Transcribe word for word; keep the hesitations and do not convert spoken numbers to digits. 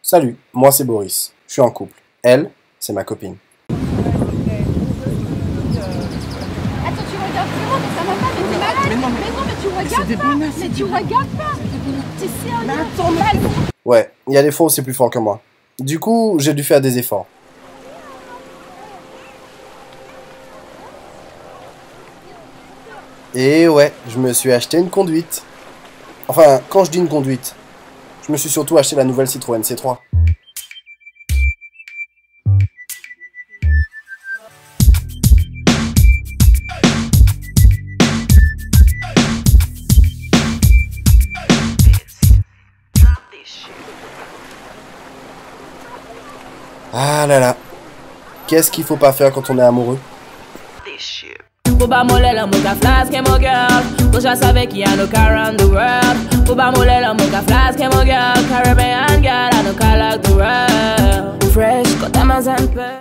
Salut, moi c'est Boris, je suis en couple. Elle, c'est ma copine. Attends, tu regardes vraiment, mais ça va pas, mais t'es malade. Mais non, mais, mais non, mais tu regardes pas. Menaces, mais tu regardes pas. T'es sérieux? Mais attends, mal. Ouais, il y a des fois où c'est plus fort que moi. Du coup, j'ai dû faire des efforts. Et ouais, je me suis acheté une conduite. Enfin, quand je dis une conduite, je me suis surtout acheté la nouvelle Citroën C trois. Ah là là, qu'est-ce qu'il faut pas faire quand on est amoureux? Faut pas moller la mocha flask et mon girl. Faut je savais qu'il y a no car around the world. Faut pas moller la mocha flask et mon girl. Caribbean girl, I know car like the world. Fresh, quand t'as un peu.